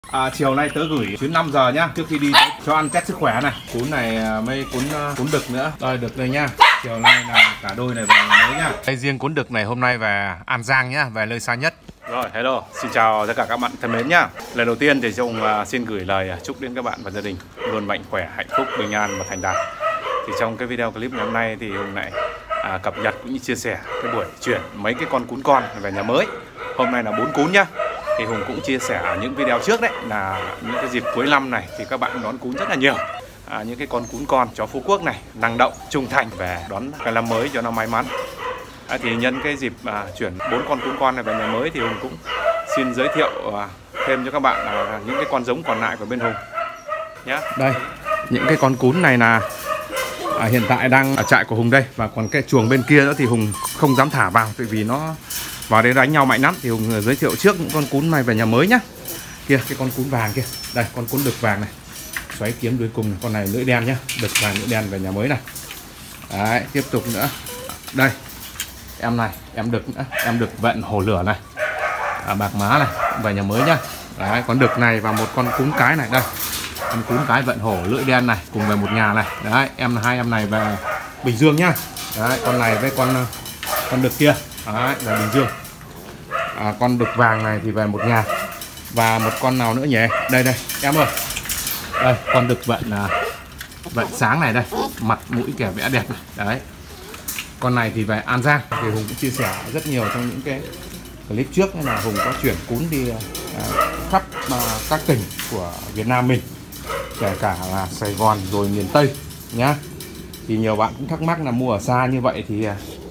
Chiều nay tớ gửi chuyến 5 giờ nhá, trước khi đi cho ăn test sức khỏe này. Cún này mấy cún đực nữa. Rồi được đây nhá. Chiều nay là cả đôi này về nhà mới nhá. Đây riêng cún đực này hôm nay về An Giang nhá, về nơi xa nhất. Rồi, hello, xin chào tất cả các bạn thân mến nhá. Lần đầu tiên thì Hùng xin gửi lời chúc đến các bạn và gia đình luôn mạnh khỏe, hạnh phúc, bình an và thành đạt. Thì trong cái video clip ngày hôm nay thì Hùng lại cập nhật cũng như chia sẻ cái buổi chuyển mấy cái con cún con về nhà mới. Hôm nay là 4 cún nhá. Thì Hùng cũng chia sẻ ở những video trước đấy là những cái dịp cuối năm này thì các bạn đón cún rất là nhiều. Những cái con cún con chó Phú Quốc này năng động, trung thành về đón cái năm mới cho nó may mắn. Thì nhân cái dịp chuyển 4 con cún con này về nhà mới thì Hùng cũng xin giới thiệu thêm cho các bạn những cái con giống còn lại của bên Hùng nhá. Đây, những cái con cún này là hiện tại đang ở trại của Hùng đây, và còn cái chuồng bên kia nữa thì Hùng không dám thả vào tại vì nó vào đấy đánh nhau mạnh lắm. Thì Hùng giới thiệu trước những con cún này về nhà mới nhá. Kia, cái con cún vàng kia, đây con cún đực vàng này, xoáy kiếm đuôi cùng này. Con này lưỡi đen nhá, đực vàng lưỡi đen về nhà mới này. Đấy, tiếp tục nữa, đây em này, em đực nữa, em đực vẹn hổ lửa này, bạc má này về nhà mới nhá. Đấy, con đực này và một con cún cái này, đây con cún cái vận hổ lưỡi đen này cùng về một nhà này. Đấy, hai em này về Bình Dương nhá. Đấy, con này với con đực kia, đấy, là Bình Dương. Con đực vàng này thì về một nhà. Và một con nào nữa nhỉ? Đây em ơi, đây con đực vận sáng này, đây mặt mũi kẻ vẽ đẹp này. Đấy, con này thì về An Giang. Thì Hùng cũng chia sẻ rất nhiều trong những cái clip trước là Hùng có chuyển cún đi khắp các tỉnh của Việt Nam mình, kể cả là Sài Gòn rồi miền Tây nhá. Thì nhiều bạn cũng thắc mắc là mua ở xa như vậy thì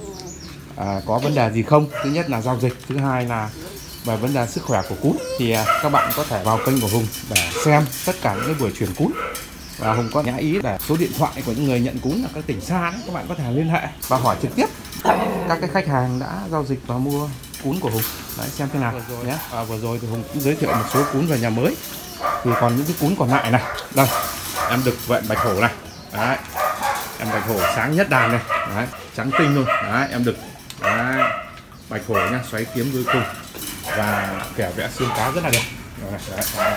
có vấn đề gì không. Thứ nhất là giao dịch, thứ hai là về vấn đề sức khỏe của cún. Thì các bạn có thể vào kênh của Hùng để xem tất cả những cái buổi chuyển cún. Và Hùng có nhã ý để số điện thoại của những người nhận cún ở các tỉnh xa đấy, các bạn có thể liên hệ và hỏi trực tiếp các cái khách hàng đã giao dịch và mua cún của Hùng. Đấy, xem thế nào nhé. Vừa rồi thì Hùng cũng giới thiệu một số cún về nhà mới. Thì còn những cái cún còn lại này, đây em đực vẹn bạch hổ này. Đấy, em bạch hổ sáng nhất đàn này. Đấy, trắng tinh luôn. Đấy, em đực. Đấy, bạch hổ nhá, xoáy kiếm đuôi cùng và kẻ vẽ xương cá rất là đẹp. Đấy.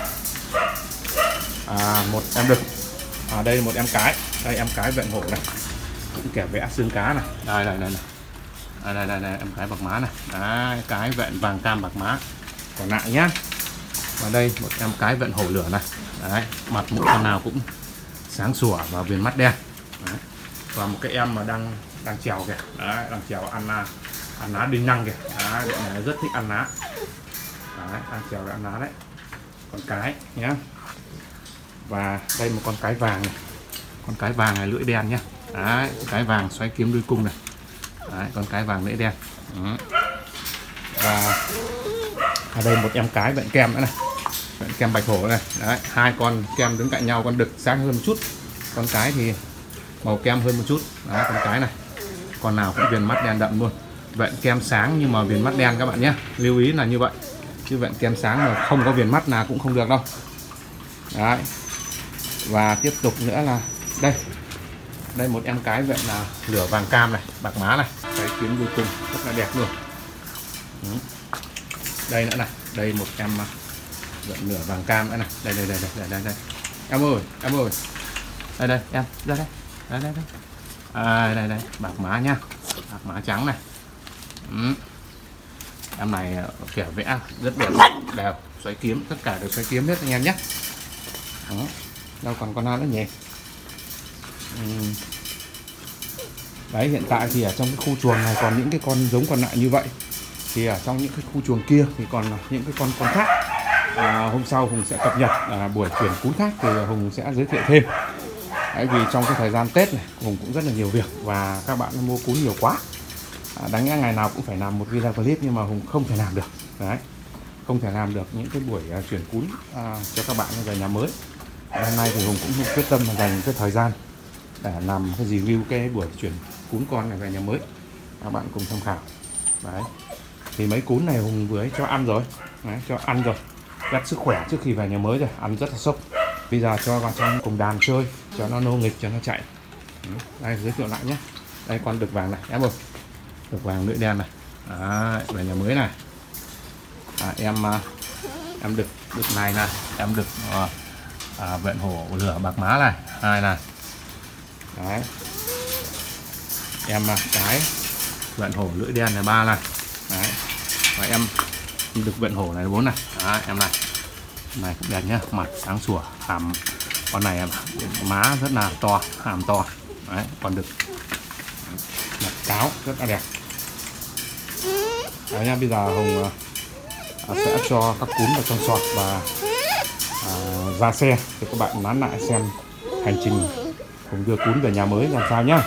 Một em đực. Đây một em cái. Đây em cái vẹn hổ này, cũng kẻ vẽ xương cá này. Đây em cái bạc má này. Đấy, cái vẹn vàng cam bạc má còn lại nhá. Và đây một em cái vẹn hổ lửa này. Đấy, mặt mũi con nào cũng sáng sủa và viền mắt đen. Đấy. Và một cái em mà đang trèo kìa. Đấy, đang trèo ăn lá đinh năng kìa. Đấy, này rất thích ăn lá. Đấy, đang trèo để ăn lá đấy. Con cái nhá. Và đây một con cái vàng này. Con cái vàng này lưỡi đen nhá. Đấy, cái vàng xoáy kiếm đuôi cung này. Đấy, con cái vàng lưỡi đen. Và ở đây một em cái vẹn kem nữa này, vẹn kem bạch hổ này. Đấy, hai con kem đứng cạnh nhau, con đực sáng hơn một chút, con cái thì màu kem hơn một chút. Đấy, con cái này con nào cũng viền mắt đen đậm luôn. Vẹn kem sáng nhưng mà viền mắt đen các bạn nhé, lưu ý là như vậy, chứ vẹn kem sáng mà không có viền mắt nào cũng không được đâu. Đấy, và tiếp tục nữa là đây một em cái vẹn là lửa vàng cam này, bạc má này, cái kiếm đuôi cùng rất là đẹp luôn. Đây nữa này, đây một em vẹn lửa vàng cam nữa này. Đây em ơi đây em ra đây đây bạc má nhá, bạc má trắng này. Em này kẻ vẽ rất đẹp, đều xoáy kiếm, tất cả đều xoáy kiếm hết anh em nhé. Đâu còn con nào nữa nhỉ? Đấy, hiện tại thì ở trong cái khu chuồng này còn những cái con giống còn lại như vậy. Thì ở trong những cái khu chuồng kia thì còn những cái con khác. Hôm sau Hùng sẽ cập nhật buổi chuyển cún khác thì Hùng sẽ giới thiệu thêm. Đấy, vì trong cái thời gian Tết này Hùng cũng rất là nhiều việc và các bạn mua cún nhiều quá. Đáng lẽ ngày nào cũng phải làm một video clip nhưng mà Hùng không thể làm được. Đấy, không thể làm được những cái buổi chuyển cún cho các bạn về nhà mới. Hôm nay thì Hùng cũng quyết tâm là dành cái thời gian để làm cái review cái buổi chuyển cún con này về nhà mới, các bạn cùng tham khảo. Đấy, thì mấy cún này Hùng vừa cho ăn rồi. Đấy, cho ăn rồi, test sức khỏe trước khi về nhà mới rồi, ăn rất là sốc. Bây giờ cho vào trong cùng đàn chơi cho nó nô nghịch, cho nó chạy. Đây giới thiệu lại nhé. Đây con đực vàng này em ơi, đực vàng lưỡi đen này. Đấy, về nhà mới này. Em đực này là em đực vẹn hổ lửa bạc má này, 2 này. Đấy. Em cái vẹn hổ lưỡi đen này 3 này. Đấy. Và em đực vẹn hổ này 4 này. Đấy, em này. Này cũng đẹp nhá, mặt sáng sủa, hàm con này má rất là to, hàm to. Đấy, còn đực mặt cáo rất là đẹp. Đấy nha, bây giờ Hùng sẽ cho các cún vào trong sọt và ra xe để các bạn nán lại xem hành trình Hùng đưa cún về nhà mới làm sao nhá.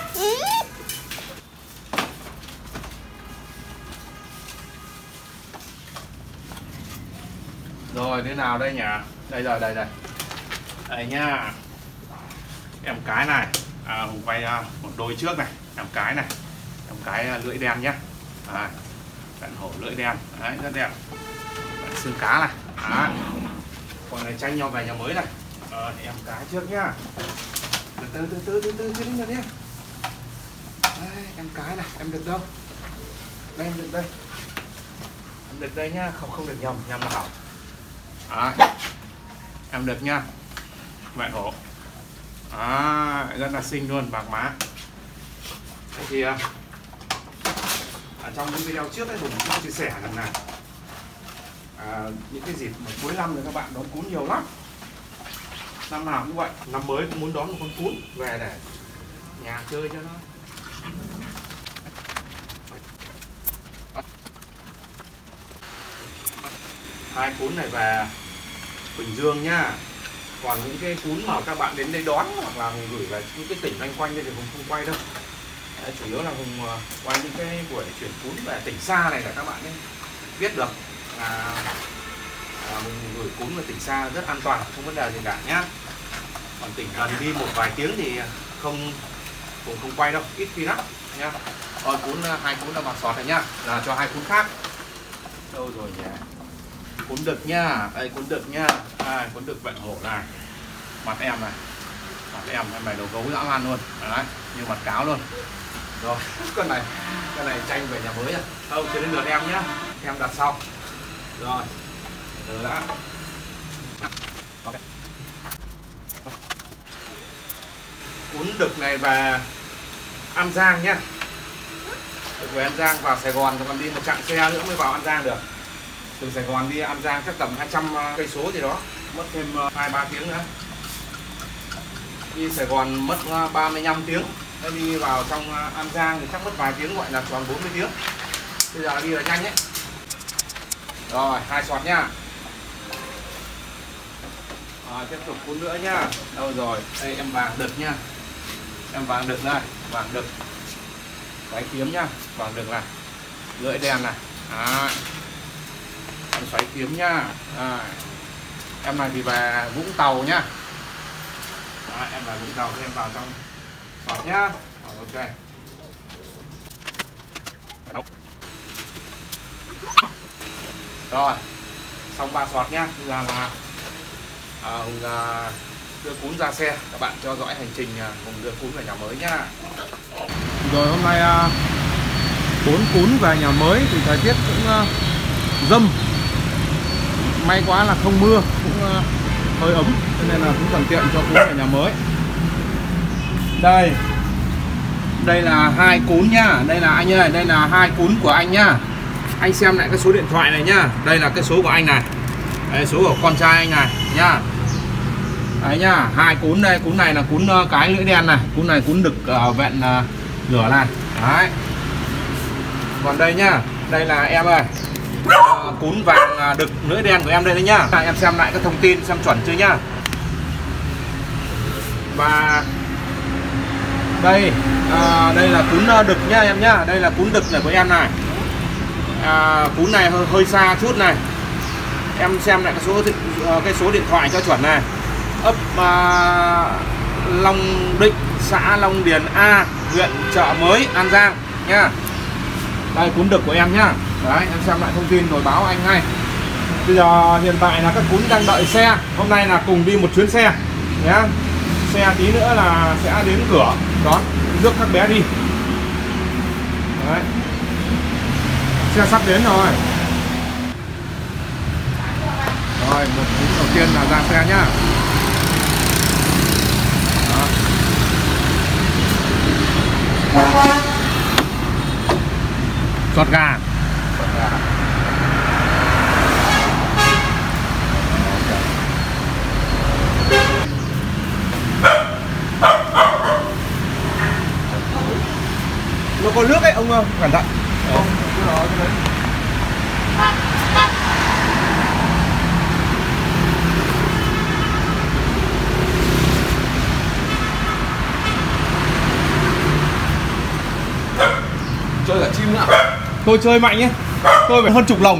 Rồi thế nào đây nhỉ? Đây rồi, đây đây. Đây nhá. Em cái này, Hùng quay một đôi trước này, em cái này. Em cái lưỡi đen nhá. Đấy. Vẹn hổ lưỡi đen, đấy rất đẹp. Vẹn xương cá này. Đấy. Con này tranh nhau về nhà mới này. Em cái trước nhá. Từ từ nhá. Đấy, em cái này, em được đâu? Đây em được đây. Em được đây nhá, không được nhầm là hỏng. Đấy. Em được nhá. Vẹn hổ. Rất là xinh luôn, bạc má. Thế thì trong những video trước ấy, Hùng cũng chia sẻ rằng là những cái dịp mà cuối năm thì các bạn đón cún nhiều lắm. Năm nào cũng vậy, năm mới cũng muốn đón một con cún về để nhà chơi cho nó. Hai cún này về Bình Dương nhá. Còn những cái cún mà các bạn đến đây đón hoặc là Hùng gửi về những cái tỉnh quanh quanh đây thì Hùng không quay đâu. Đấy, chủ yếu là Hùng quay những cái buổi chuyển cún về tỉnh xa này để các bạn ấy biết được là Hùng gửi cún về tỉnh xa rất an toàn, không vấn đề gì cả nhá. Còn tỉnh gần đi một vài tiếng thì Hùng không quay đâu, ít khi lắm nhá. Còn hai cún là bạc sọt này nhá, là cho hai cún khác. Đâu rồi nhỉ? Cún đực nhá, đây cún đực nhá. Cún đực vẹn hổ này. Mặt em này. Mặt em này đầu gấu dã man luôn. Đấy, như mặt cáo luôn. Rồi, con này tranh về nhà mới à? Không, chưa đến lượt em nhá. Em đặt sau. Rồi. Từ đã. Cún đực này về An Giang nhá. Được về An Giang vào Sài Gòn còn đi một chặng xe nữa mới vào An Giang được. Từ Sài Gòn đi An Giang chắc tầm 200 cây số gì đó, mất thêm 2-3 tiếng nữa. Đi Sài Gòn mất 35 tiếng. Đi vào trong An Giang thì chắc mất vài tiếng, gọi là tròn 40 tiếng. Bây giờ đi là nhanh ấy. Rồi, 2 sọt nhá. Tiếp tục cún nữa nhá. Đâu rồi? Đây em vàng đực nhá. Em vàng đực đây, vàng đực. Cái kiếm nhá, vàng đực này. Lưỡi đen này. Em xoáy kiếm nhá. Em này thì về Vũng Tàu nhá. Em về Vũng Tàu thì em vào trong sọt nhá. Ok. Rồi, xong 3 sọt nhá. Bây giờ là Hùng đưa cún ra xe. Các bạn theo dõi hành trình Hùng đưa cún về nhà mới nhá. Rồi hôm nay 4 cún về nhà mới thì thời tiết cũng dâm. May quá là không mưa, cũng hơi ấm, cho nên là cũng thuận tiện cho cún về nhà mới. Đây là 2 cún nhá. Đây là anh ơi, đây là 2 cún của anh nhá. Anh xem lại cái số điện thoại này nhá. Đây là cái số của anh này. Đây, số của con trai anh này nhá. Đấy nhá, 2 cún đây. Cún này là cún cái lưỡi đen này. Cún này cún đực vẹn lửa này. Đấy. Còn đây nhá, đây là em ơi, cún vàng đực lưỡi đen của em đây đấy nhá. Em xem lại cái thông tin xem chuẩn chưa nhá. Và đây đây là cún đực nhá em nhá. Đây là cún đực này của em này. Cún này hơi xa chút này. Em xem lại cái số điện thoại cho chuẩn này. Ấp Long Định, xã Long Điền A, huyện Chợ Mới, An Giang nhá. Đây cún đực của em nhá. Đấy, em xem lại thông tin rồi báo anh ngay. Bây giờ hiện tại là các cún đang đợi xe. Hôm nay là cùng đi một chuyến xe nhá. Xe tí nữa là sẽ đến cửa đón rước các bé đi. Đấy. Xe sắp đến rồi. Rồi, một cún đầu tiên là ra xe nhá. Đó. Giọt gà. Nó có nước ấy ông cẩn thận. Chơi cả chim nữa. Tôi chơi mạnh nhé. Tôi phải hơn chục lồng.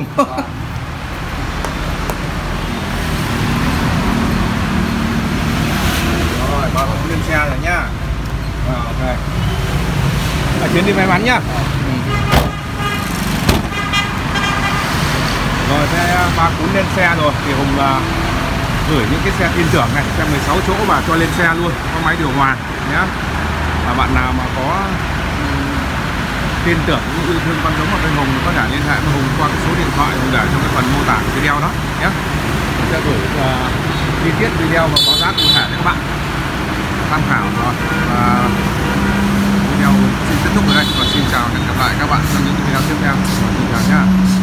Rồi, ba cũng lên xe rồi nhá. Ok. Chuyến đi may mắn nhá. Rồi xe ba cuốn lên xe rồi thì Hùng gửi những cái xe tin tưởng này, xe 16 chỗ và cho lên xe luôn, có máy điều hòa nhé. Và bạn nào mà có tin tưởng yêu thương con giống ở bên Hùng có thể liên hệ với Hùng qua cái số điện thoại Hùng để trong cái phần mô tả video đó nhé. Mình sẽ gửi chi tiết video và có giá cụ thể cho các bạn tham khảo. Rồi và video xin kết thúc ở đây và xin chào, hẹn gặp lại các bạn trong những video tiếp theo. Xin chào nhá.